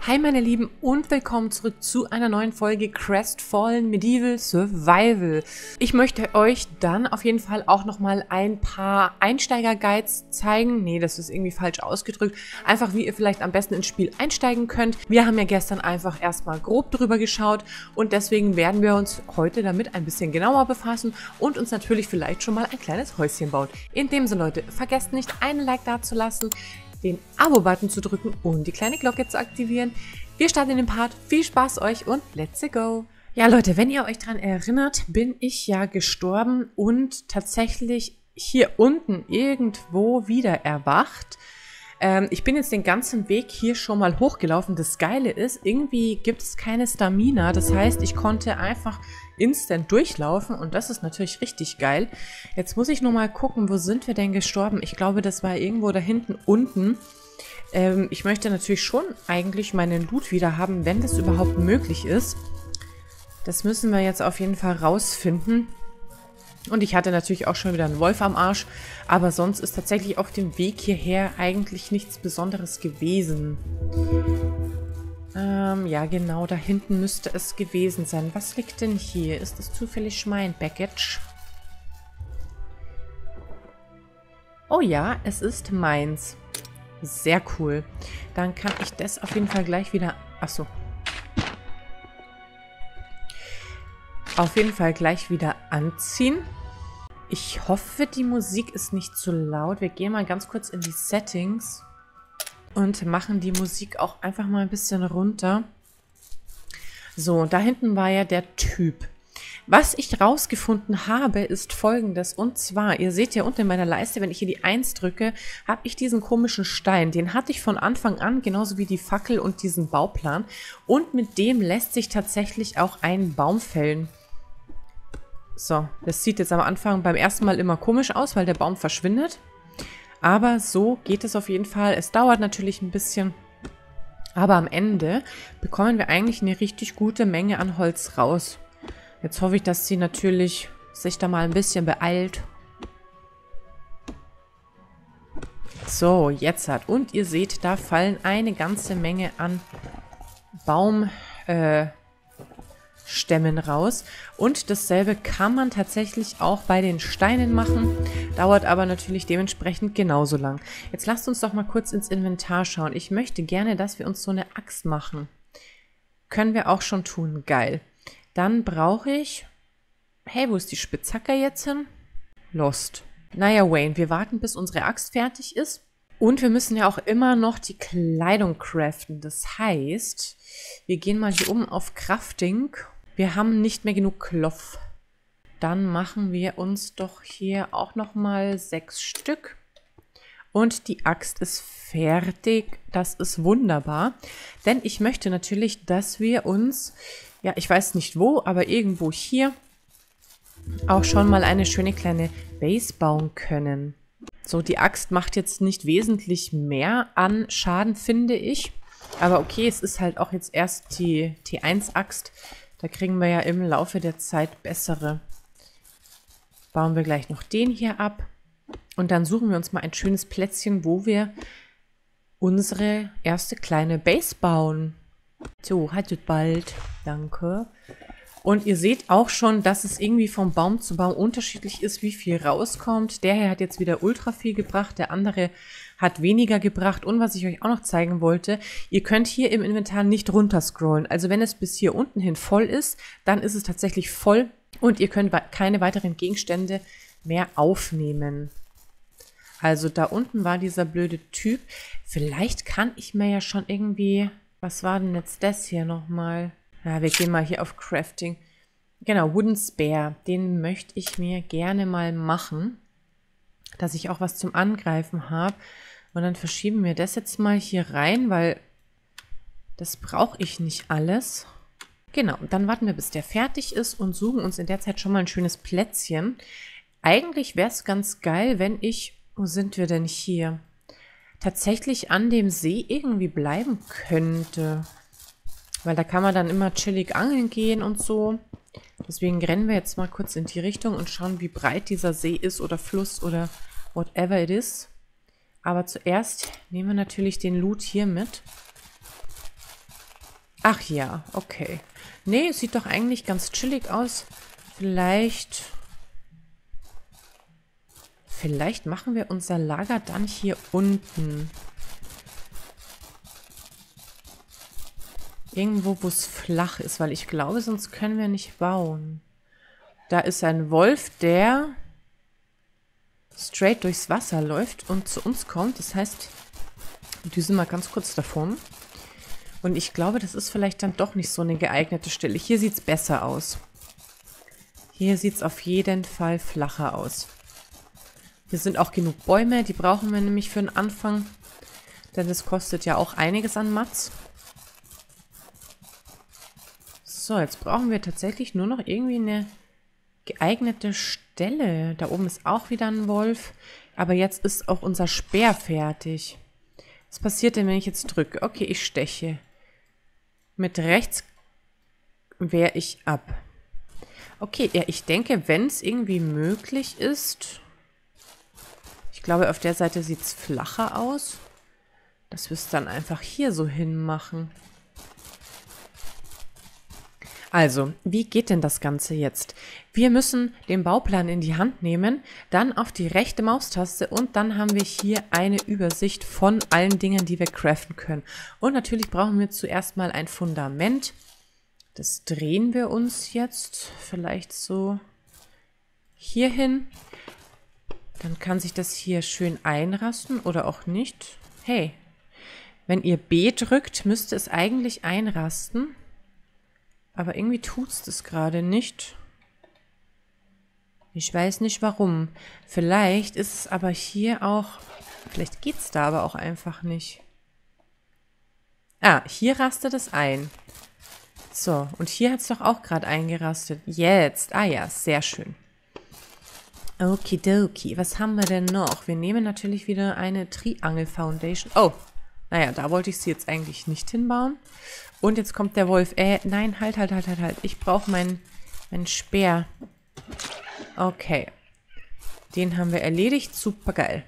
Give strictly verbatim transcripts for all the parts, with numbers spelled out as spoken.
Hi meine Lieben und willkommen zurück zu einer neuen Folge Crestfallen Medieval Survival. Ich möchte euch dann auf jeden Fall auch nochmal ein paar Einsteiger-Guides zeigen. Nee, das ist irgendwie falsch ausgedrückt. Einfach wie ihr vielleicht am besten ins Spiel einsteigen könnt. Wir haben ja gestern einfach erstmal grob drüber geschaut und deswegen werden wir uns heute damit ein bisschen genauer befassen und uns natürlich vielleicht schon mal ein kleines Häuschen bauen. In dem Sinne Leute, vergesst nicht einen Like dazulassen, den Abo-Button zu drücken und die kleine Glocke zu aktivieren. Wir starten in den Part. Viel Spaß euch und let's go! Ja Leute, wenn ihr euch daran erinnert, bin ich ja gestorben und tatsächlich hier unten irgendwo wieder erwacht. Ähm, ich bin jetzt den ganzen Weg hier schon mal hochgelaufen. Das Geile ist, irgendwie gibt es keine Stamina. Das heißt, ich konnte einfach instant durchlaufen und das ist natürlich richtig geil. Jetzt muss ich nur mal gucken, wo sind wir denn gestorben? Ich glaube, das war irgendwo da hinten unten. Ähm, ich möchte natürlich schon eigentlich meinen Loot wieder haben, wenn das überhaupt möglich ist. Das müssen wir jetzt auf jeden Fall rausfinden. Und ich hatte natürlich auch schon wieder einen Wolf am Arsch, aber sonst ist tatsächlich auf dem Weg hierher eigentlich nichts Besonderes gewesen. Ähm, ja genau, da hinten müsste es gewesen sein. Was liegt denn hier? Ist das zufällig mein Baggage? Oh ja, es ist meins. Sehr cool. Dann kann ich das auf jeden Fall gleich wieder... Achso. Auf jeden Fall gleich wieder anziehen. Ich hoffe, die Musik ist nicht zu laut. Wir gehen mal ganz kurz in die Settings und machen die Musik auch einfach mal ein bisschen runter. So, da hinten war ja der Typ. Was ich rausgefunden habe, ist folgendes. Und zwar, ihr seht ja unten in meiner Leiste, wenn ich hier die eins drücke, habe ich diesen komischen Stein. Den hatte ich von Anfang an, genauso wie die Fackel und diesen Bauplan. Und mit dem lässt sich tatsächlich auch ein Baum fällen. So, das sieht jetzt am Anfang beim ersten Mal immer komisch aus, weil der Baum verschwindet. Aber so geht es auf jeden Fall. Es dauert natürlich ein bisschen, aber am Ende bekommen wir eigentlich eine richtig gute Menge an Holz raus. Jetzt hoffe ich, dass sie natürlich sich da mal ein bisschen beeilt. So, jetzt hat. Und ihr seht, da fallen eine ganze Menge an Baum, äh, Stämmen raus. Und dasselbe kann man tatsächlich auch bei den Steinen machen. Dauert aber natürlich dementsprechend genauso lang. Jetzt lasst uns doch mal kurz ins Inventar schauen. Ich möchte gerne, dass wir uns so eine Axt machen. Können wir auch schon tun. Geil. Dann brauche ich... Hey, wo ist die Spitzhacke jetzt hin? Lost. Naja, Wayne, wir warten, bis unsere Axt fertig ist. Und wir müssen ja auch immer noch die Kleidung craften. Das heißt, wir gehen mal hier oben auf Crafting. Wir haben nicht mehr genug Klopf. Dann machen wir uns doch hier auch nochmal sechs Stück. Und die Axt ist fertig. Das ist wunderbar. Denn ich möchte natürlich, dass wir uns, ja, ich weiß nicht wo, aber irgendwo hier auch schon mal eine schöne kleine Base bauen können. So, die Axt macht jetzt nicht wesentlich mehr an Schaden, finde ich. Aber okay, es ist halt auch jetzt erst die T eins Axt. Da kriegen wir ja im Laufe der Zeit bessere. Bauen wir gleich noch den hier ab. Und dann suchen wir uns mal ein schönes Plätzchen, wo wir unsere erste kleine Base bauen. So, haltet bald. Danke. Und ihr seht auch schon, dass es irgendwie vom Baum zu Baum unterschiedlich ist, wie viel rauskommt. Der hier hat jetzt wieder ultra viel gebracht, der andere hat weniger gebracht. Und was ich euch auch noch zeigen wollte, ihr könnt hier im Inventar nicht runterscrollen. Also wenn es bis hier unten hin voll ist, dann ist es tatsächlich voll und ihr könnt keine weiteren Gegenstände mehr aufnehmen. Also da unten war dieser blöde Typ. Vielleicht kann ich mir ja schon irgendwie... Was war denn jetzt das hier nochmal? Ja, wir gehen mal hier auf Crafting. Genau, Wooden Spear. Den möchte ich mir gerne mal machen, dass ich auch was zum Angreifen habe. Und dann verschieben wir das jetzt mal hier rein, weil das brauche ich nicht alles. Genau, und dann warten wir, bis der fertig ist und suchen uns in der Zeit schon mal ein schönes Plätzchen. Eigentlich wäre es ganz geil, wenn ich... Wo sind wir denn hier? Tatsächlich an dem See irgendwie bleiben könnte. Weil da kann man dann immer chillig angeln gehen und so. Deswegen rennen wir jetzt mal kurz in die Richtung und schauen, wie breit dieser See ist oder Fluss oder whatever it is. Aber zuerst nehmen wir natürlich den Loot hier mit. Ach ja, okay. Nee, sieht doch eigentlich ganz chillig aus. Vielleicht... Vielleicht machen wir unser Lager dann hier unten. Irgendwo, wo es flach ist, weil ich glaube, sonst können wir nicht bauen. Da ist ein Wolf, der straight durchs Wasser läuft und zu uns kommt. Das heißt, wir düsen mal ganz kurz davon. Und ich glaube, das ist vielleicht dann doch nicht so eine geeignete Stelle. Hier sieht es besser aus. Hier sieht es auf jeden Fall flacher aus. Hier sind auch genug Bäume, die brauchen wir nämlich für den Anfang. Denn das kostet ja auch einiges an Mats. So, jetzt brauchen wir tatsächlich nur noch irgendwie eine geeignete Stelle. Da oben ist auch wieder ein Wolf. Aber jetzt ist auch unser Speer fertig. Was passiert denn, wenn ich jetzt drücke? Okay, ich steche. Mit rechts wehre ich ab. Okay, ja, ich denke, wenn es irgendwie möglich ist... Ich glaube, auf der Seite sieht es flacher aus. Dass wir es dann einfach hier so hinmachen. Also, wie geht denn das Ganze jetzt? Wir müssen den Bauplan in die Hand nehmen, dann auf die rechte Maustaste und dann haben wir hier eine Übersicht von allen Dingen, die wir craften können. Und natürlich brauchen wir zuerst mal ein Fundament. Das drehen wir uns jetzt vielleicht so hier hin. Dann kann sich das hier schön einrasten oder auch nicht. Hey, wenn ihr B drückt, müsste es eigentlich einrasten. Aber irgendwie tut es das gerade nicht. Ich weiß nicht warum. Vielleicht ist es aber hier auch... Vielleicht geht es da aber auch einfach nicht. Ah, hier rastet es ein. So, und hier hat es doch auch gerade eingerastet. Jetzt. Ah ja, sehr schön. Okidoki, was haben wir denn noch? Wir nehmen natürlich wieder eine Triangle Foundation. Oh, naja, da wollte ich sie jetzt eigentlich nicht hinbauen. Und jetzt kommt der Wolf. Äh, nein, halt, halt, halt, halt, halt. Ich brauche meinen mein Speer. Okay. Den haben wir erledigt. Super geil.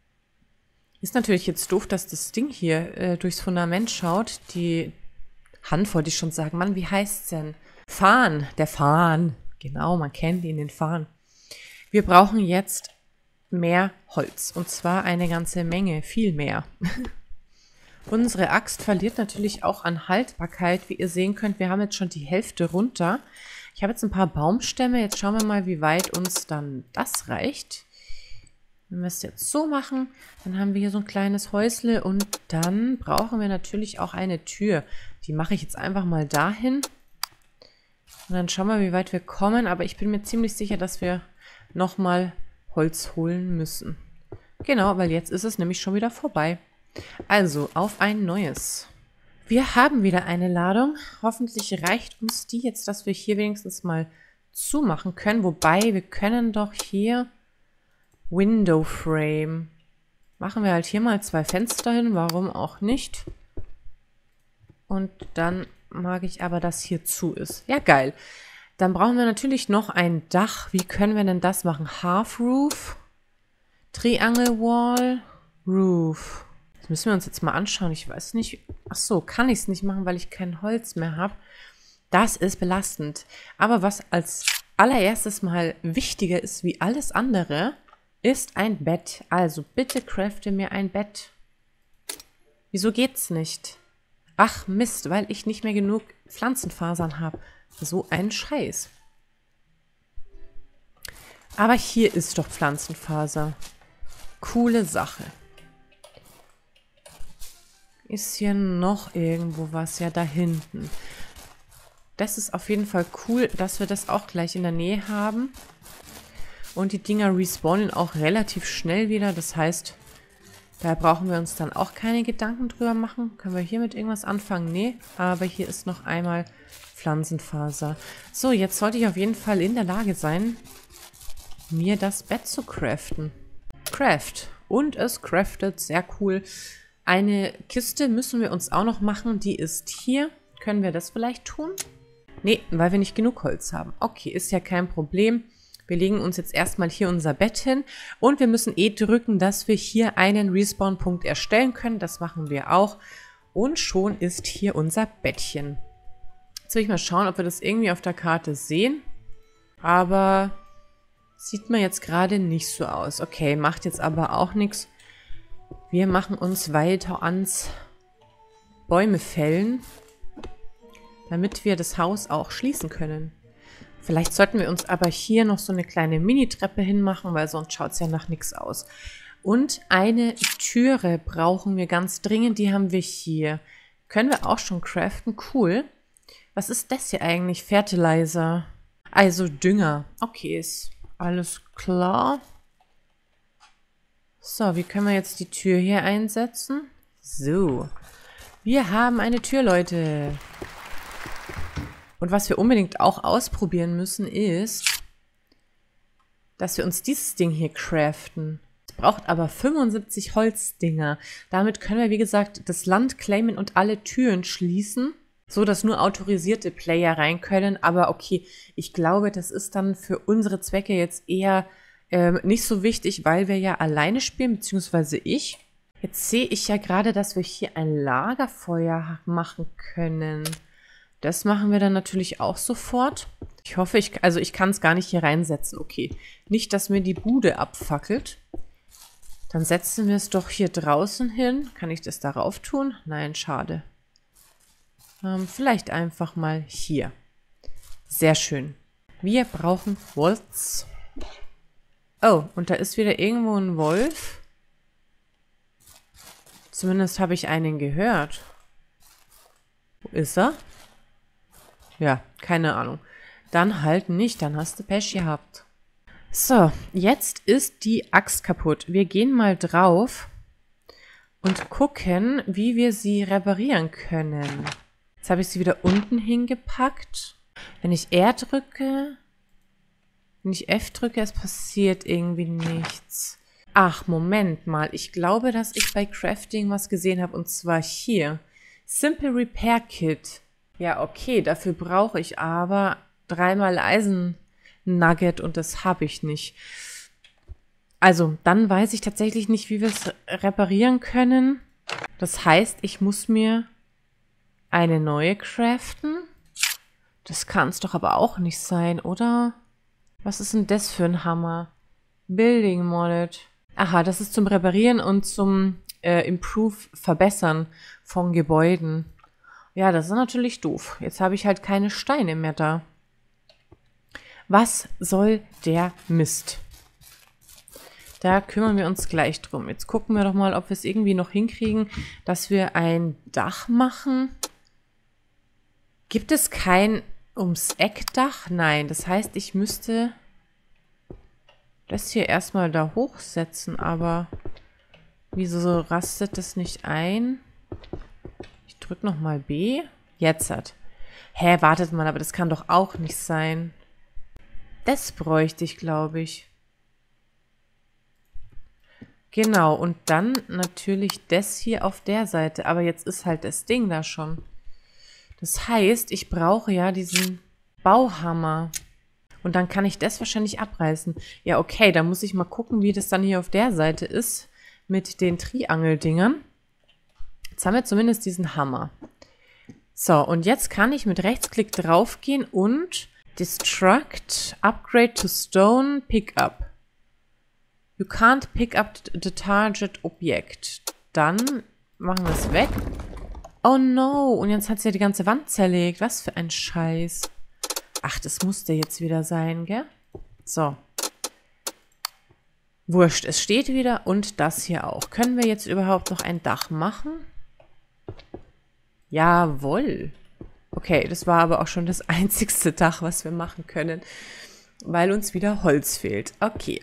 Ist natürlich jetzt doof, dass das Ding hier äh, durchs Fundament schaut. Die Hand wollte ich schon sagen. Mann, wie heißt's denn? Farn. Der Farn. Genau, man kennt ihn, den Farn. Wir brauchen jetzt mehr Holz. Und zwar eine ganze Menge. Viel mehr. Unsere Axt verliert natürlich auch an Haltbarkeit. Wie ihr sehen könnt, wir haben jetzt schon die Hälfte runter. Ich habe jetzt ein paar Baumstämme. Jetzt schauen wir mal, wie weit uns dann das reicht. Wenn wir es jetzt so machen, dann haben wir hier so ein kleines Häusle und dann brauchen wir natürlich auch eine Tür. Die mache ich jetzt einfach mal dahin. Und dann schauen wir, wie weit wir kommen. Aber ich bin mir ziemlich sicher, dass wir nochmal Holz holen müssen. Genau, weil jetzt ist es nämlich schon wieder vorbei. Also, auf ein neues. Wir haben wieder eine Ladung. Hoffentlich reicht uns die jetzt, dass wir hier wenigstens mal zumachen können. Wobei, wir können doch hier Window Frame. Machen wir halt hier mal zwei Fenster hin. Warum auch nicht? Und dann mag ich aber, dass hier zu ist. Ja, geil. Dann brauchen wir natürlich noch ein Dach. Wie können wir denn das machen? Half Roof, Triangle Wall, Roof. Das müssen wir uns jetzt mal anschauen. Ich weiß nicht. Ach so, kann ich es nicht machen, weil ich kein Holz mehr habe. Das ist belastend. Aber was als allererstes mal wichtiger ist wie alles andere, ist ein Bett. Also bitte crafte mir ein Bett. Wieso geht's nicht? Ach Mist, weil ich nicht mehr genug Pflanzenfasern habe. So ein Scheiß. Aber hier ist doch Pflanzenfaser. Coole Sache. Ist hier noch irgendwo was? Ja, da hinten. Das ist auf jeden Fall cool, dass wir das auch gleich in der Nähe haben. Und die Dinger respawnen auch relativ schnell wieder. Das heißt, da brauchen wir uns dann auch keine Gedanken drüber machen. Können wir hier mit irgendwas anfangen? Nee, aber hier ist noch einmal Pflanzenfaser. So, jetzt sollte ich auf jeden Fall in der Lage sein, mir das Bett zu craften. Craft. Und es craftet. Sehr cool. Eine Kiste müssen wir uns auch noch machen. Die ist hier. Können wir das vielleicht tun? Nee, weil wir nicht genug Holz haben. Okay, ist ja kein Problem. Wir legen uns jetzt erstmal hier unser Bett hin. Und wir müssen eh drücken, dass wir hier einen Respawn-Punkt erstellen können. Das machen wir auch. und schon ist hier unser Bettchen. Jetzt will ich mal schauen, ob wir das irgendwie auf der Karte sehen. Aber sieht mir jetzt gerade nicht so aus. Okay, macht jetzt aber auch nichts. Wir machen uns weiter ans Bäume fällen, damit wir das Haus auch schließen können. Vielleicht sollten wir uns aber hier noch so eine kleine Mini-Treppe hinmachen, weil sonst schaut es ja nach nichts aus. Und eine Türe brauchen wir ganz dringend, die haben wir hier. Können wir auch schon craften, cool. Was ist das hier eigentlich? Fertilizer. Also Dünger. Okay, ist alles klar. So, wie können wir jetzt die Tür hier einsetzen? So. Wir haben eine Tür, Leute. Und was wir unbedingt auch ausprobieren müssen, ist, dass wir uns dieses Ding hier craften. Es braucht aber fünfundsiebzig Holzdinger. Damit können wir, wie gesagt, das Land claimen und alle Türen schließen, so dass nur autorisierte Player rein können. Aber okay, ich glaube, das ist dann für unsere Zwecke jetzt eher ähm, nicht so wichtig, weil wir ja alleine spielen, beziehungsweise ich. Jetzt sehe ich ja gerade, dass wir hier ein Lagerfeuer machen können. Das machen wir dann natürlich auch sofort. Ich hoffe, ich, also ich kann es gar nicht hier reinsetzen. Okay, nicht, dass mir die Bude abfackelt. Dann setzen wir es doch hier draußen hin. Kann ich das darauf tun? Nein, schade. Ähm, vielleicht einfach mal hier. Sehr schön. Wir brauchen Holz. Oh, und da ist wieder irgendwo ein Wolf. Zumindest habe ich einen gehört. Wo ist er? Ja, keine Ahnung. Dann halt nicht, dann hast du Pech gehabt. So, jetzt ist die Axt kaputt. Wir gehen mal drauf und gucken, wie wir sie reparieren können. Jetzt habe ich sie wieder unten hingepackt. Wenn ich R drücke, wenn ich F drücke, es passiert irgendwie nichts. Ach, Moment mal. Ich glaube, dass ich bei Crafting was gesehen habe, und zwar hier. Simple Repair Kit. Ja, okay, dafür brauche ich aber dreimal Eisen-Nugget und das habe ich nicht. Also, dann weiß ich tatsächlich nicht, wie wir es reparieren können. Das heißt, ich muss mir eine neue craften. Das kann es doch aber auch nicht sein, oder? Was ist denn das für ein Hammer? Building Modded. Aha, das ist zum Reparieren und zum äh, Improve, Verbessern von Gebäuden. Ja, das ist natürlich doof. Jetzt habe ich halt keine Steine mehr da. Was soll der Mist? Da kümmern wir uns gleich drum. Jetzt gucken wir doch mal, ob wir es irgendwie noch hinkriegen, dass wir ein Dach machen. Gibt es kein ums Eckdach? Nein, das heißt, ich müsste das hier erstmal da hochsetzen, aber wieso rastet das nicht ein? Ich drücke nochmal B. Jetzt hat. Hä, wartet mal, aber das kann doch auch nicht sein. Das bräuchte ich, glaube ich. Genau, und dann natürlich das hier auf der Seite. Aber jetzt ist halt das Ding da schon. Das heißt, ich brauche ja diesen Bauhammer. Und dann kann ich das wahrscheinlich abreißen. Ja, okay, da muss ich mal gucken, wie das dann hier auf der Seite ist mit den Triangeldingern. Jetzt haben wir zumindest diesen Hammer. So, und jetzt kann ich mit Rechtsklick draufgehen und Destruct, Upgrade to Stone, Pick Up. You can't pick up the target Objekt. Dann machen wir es weg. Oh no, und jetzt hat sie ja die ganze Wand zerlegt. Was für ein Scheiß. Ach, das musste jetzt wieder sein, gell? So. Wurscht, es steht wieder und das hier auch. Können wir jetzt überhaupt noch ein Dach machen? Jawohl. Okay, das war aber auch schon das einzigste Dach, was wir machen können, weil uns wieder Holz fehlt. Okay.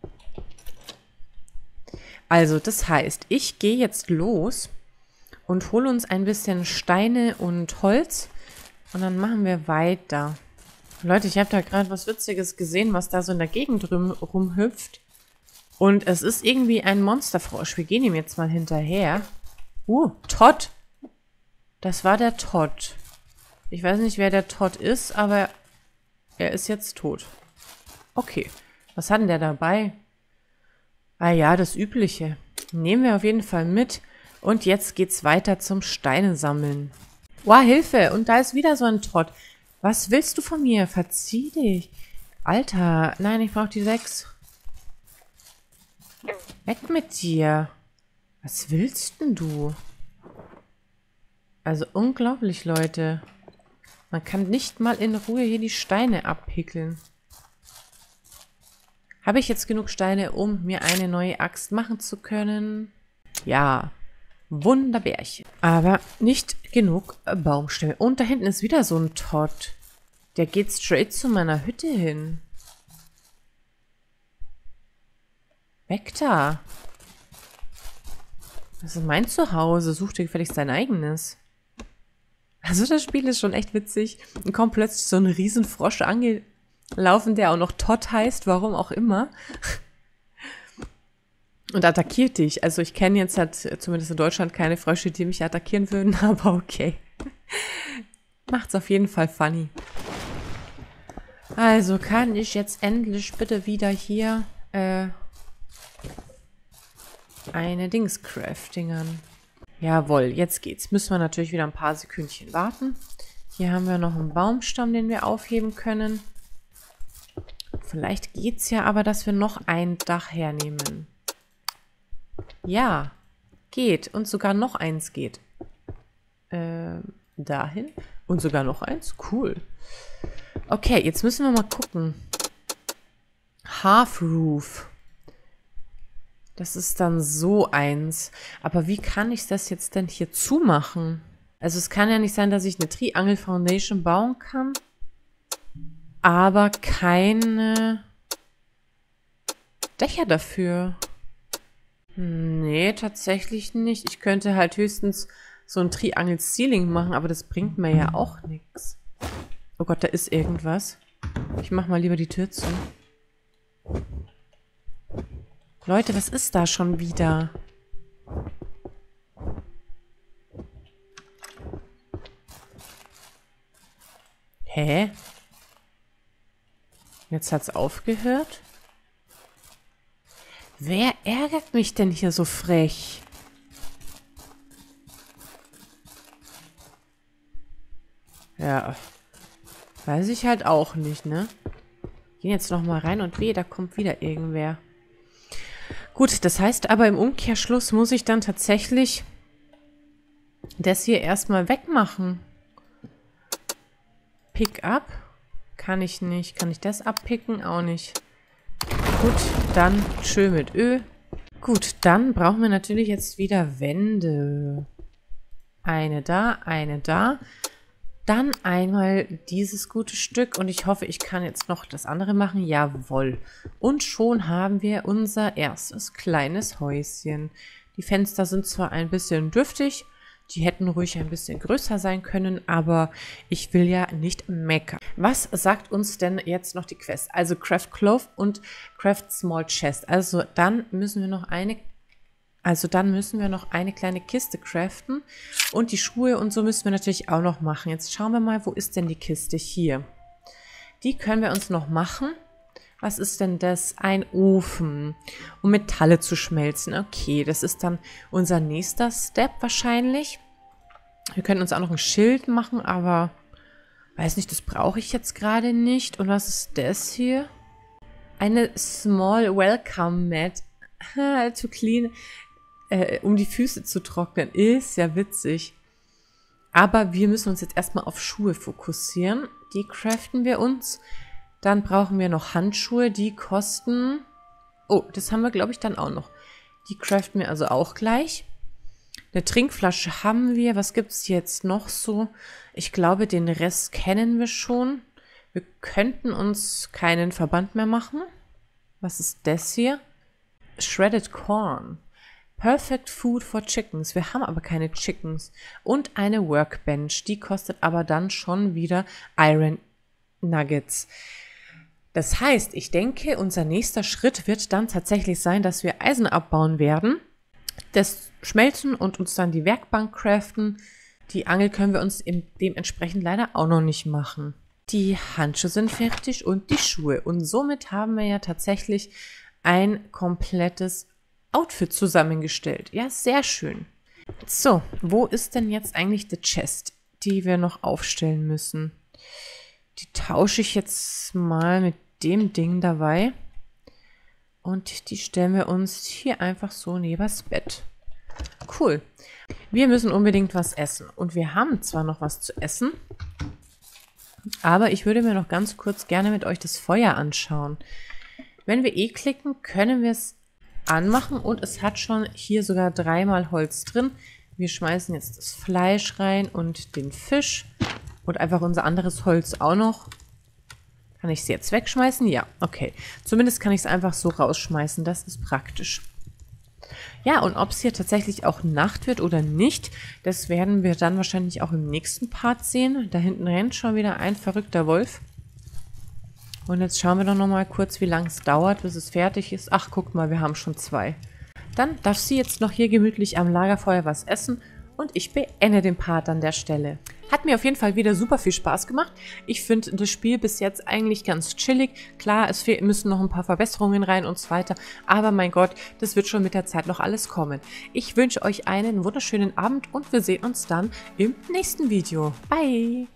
Also, das heißt, ich gehe jetzt los und hole uns ein bisschen Steine und Holz und dann machen wir weiter. Leute, ich habe da gerade was Witziges gesehen, was da so in der Gegend rum, rumhüpft. Und es ist irgendwie ein Monsterfrosch. Wir gehen ihm jetzt mal hinterher. Uh, Todd. Das war der Todd. Ich weiß nicht, wer der Todd ist, aber er ist jetzt tot. Okay. Was hat denn der dabei? Ah ja, das Übliche. Nehmen wir auf jeden Fall mit. Und jetzt geht's weiter zum Steine sammeln. Wow, Hilfe! Und da ist wieder so ein Trott. Was willst du von mir? Verzieh dich. Alter, nein, ich brauche die sechs. Weg mit dir. Was willst denn du? Also unglaublich, Leute. Man kann nicht mal in Ruhe hier die Steine abpickeln. Habe ich jetzt genug Steine, um mir eine neue Axt machen zu können? Ja. Wunderbärchen. Aber nicht genug Baumstämme. Und da hinten ist wieder so ein Todd. Der geht straight zu meiner Hütte hin. Weg da. Das ist mein Zuhause. Such dir gefälligst dein eigenes. Also das Spiel ist schon echt witzig. Und kommt plötzlich so ein Riesenfrosch angelaufen, der auch noch Todd heißt, warum auch immer. Und attackiert dich. Also ich kenne jetzt halt zumindest in Deutschland keine Frösche, die mich attackieren würden, aber okay. Macht's auf jeden Fall funny. Also kann ich jetzt endlich bitte wieder hier äh, eine Dings craftingern. Jawohl, jetzt geht's. Müssen wir natürlich wieder ein paar Sekündchen warten. Hier haben wir noch einen Baumstamm, den wir aufheben können. Vielleicht geht's ja aber, dass wir noch ein Dach hernehmen. Ja, geht. Und sogar noch eins geht. Ähm, dahin. Und sogar noch eins. Cool. Okay, jetzt müssen wir mal gucken. Half Roof. Das ist dann so eins. Aber wie kann ich das jetzt denn hier zumachen? Also es kann ja nicht sein, dass ich eine Triangle Foundation bauen kann, aber keine Dächer dafür. Nee, tatsächlich nicht. Ich könnte halt höchstens so ein Triangle Ceiling machen, aber das bringt mir ja auch nichts. Oh Gott, da ist irgendwas. Ich mach mal lieber die Tür zu. Leute, was ist da schon wieder? Hä? Jetzt hat's aufgehört? Wer ärgert mich denn hier so frech? Ja, weiß ich halt auch nicht, ne? Gehen jetzt noch mal rein und weh, da kommt wieder irgendwer. Gut, das heißt aber im Umkehrschluss muss ich dann tatsächlich das hier erstmal wegmachen. Pick up? Kann ich nicht. Kann ich das abpicken? Auch nicht. Gut, dann tschö mit Ö. Gut, dann brauchen wir natürlich jetzt wieder Wände. Eine da, eine da. Dann einmal dieses gute Stück und ich hoffe, ich kann jetzt noch das andere machen. Jawohl. Und schon haben wir unser erstes kleines Häuschen. Die Fenster sind zwar ein bisschen dürftig, die hätten ruhig ein bisschen größer sein können, aber ich will ja nicht meckern. Was sagt uns denn jetzt noch die Quest? Also Craft Clove und Craft Small Chest. Also dann müssen wir noch eine Also dann müssen wir noch eine kleine Kiste craften und die Schuhe und so müssen wir natürlich auch noch machen. Jetzt schauen wir mal, wo ist denn die Kiste? Hier. Die können wir uns noch machen. Was ist denn das? Ein Ofen, um Metalle zu schmelzen. Okay, das ist dann unser nächster Step wahrscheinlich. Wir können uns auch noch ein Schild machen, aber weiß nicht, das brauche ich jetzt gerade nicht. Und was ist das hier? Eine Small Welcome Mat. To clean... Äh, um die Füße zu trocknen. Ist ja witzig. Aber wir müssen uns jetzt erstmal auf Schuhe fokussieren. Die craften wir uns. Dann brauchen wir noch Handschuhe. Die kosten... Oh, das haben wir, glaube ich, dann auch noch. Die craften wir also auch gleich. Eine Trinkflasche haben wir. Was gibt es jetzt noch so? Ich glaube, den Rest kennen wir schon. Wir könnten uns keinen Verband mehr machen. Was ist das hier? Shredded Corn. Perfect Food for Chickens. Wir haben aber keine Chickens. Und eine Workbench. Die kostet aber dann schon wieder Iron Nuggets. Das heißt, ich denke, unser nächster Schritt wird dann tatsächlich sein, dass wir Eisen abbauen werden, das schmelzen und uns dann die Werkbank craften. Die Angel können wir uns dementsprechend leider auch noch nicht machen. Die Handschuhe sind fertig und die Schuhe. Und somit haben wir ja tatsächlich ein komplettes Outfit zusammengestellt. Ja, sehr schön. So, wo ist denn jetzt eigentlich die Chest, die wir noch aufstellen müssen? Die tausche ich jetzt mal mit dem Ding dabei. Und die stellen wir uns hier einfach so neben das Bett. Cool. Wir müssen unbedingt was essen. Und wir haben zwar noch was zu essen, aber ich würde mir noch ganz kurz gerne mit euch das Feuer anschauen. Wenn wir E klicken, können wir es anmachen und es hat schon hier sogar dreimal Holz drin. Wir schmeißen jetzt das Fleisch rein und den Fisch und einfach unser anderes Holz auch noch. Kann ich es jetzt wegschmeißen? Ja, okay. Zumindest kann ich es einfach so rausschmeißen, das ist praktisch. Ja, und ob es hier tatsächlich auch Nacht wird oder nicht, das werden wir dann wahrscheinlich auch im nächsten Part sehen. Da hinten rennt schon wieder ein verrückter Wolf. Und jetzt schauen wir doch noch mal kurz, wie lange es dauert, bis es fertig ist. Ach, guck mal, wir haben schon zwei. Dann darf sie jetzt noch hier gemütlich am Lagerfeuer was essen und ich beende den Part an der Stelle. Hat mir auf jeden Fall wieder super viel Spaß gemacht. Ich finde das Spiel bis jetzt eigentlich ganz chillig. Klar, es müssen noch ein paar Verbesserungen rein und so weiter. Aber mein Gott, das wird schon mit der Zeit noch alles kommen. Ich wünsche euch einen wunderschönen Abend und wir sehen uns dann im nächsten Video. Bye!